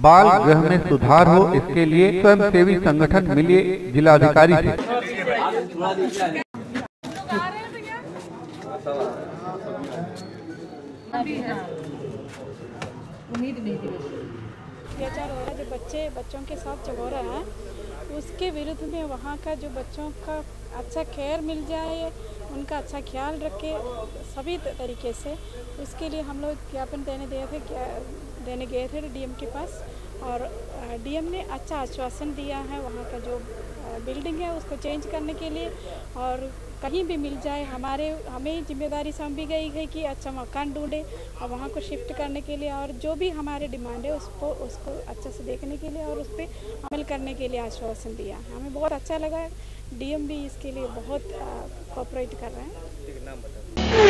बाल गृह में सुधार हो, इसके लिए स्वयंसेवी संगठन मिले जिलाधिकारी से। अत्याचार हो रहा है, जो बच्चों के साथ जो हो रहा है उसके विरुद्ध में वहाँ का जो बच्चों का अच्छा केयर मिल जाए, उनका अच्छा ख्याल रखे सभी तरीके से, उसके लिए हम लोग ज्ञापन देने गए थे डीएम के पास। और डीएम ने अच्छा आश्वासन दिया है वहाँ का जो बिल्डिंग है उसको चेंज करने के लिए, और कहीं भी मिल जाए हमें जिम्मेदारी सौंपी गई है कि अच्छा मकान ढूंढे और वहाँ को शिफ्ट करने के लिए, और जो भी हमारे डिमांड है उसको अच्छे से देखने के लिए और उस पर अमल करने के लिए आश्वासन दिया है। हमें बहुत अच्छा लगा, डीएम भी इसके लिए बहुत कोऑपरेट कर रहे हैं।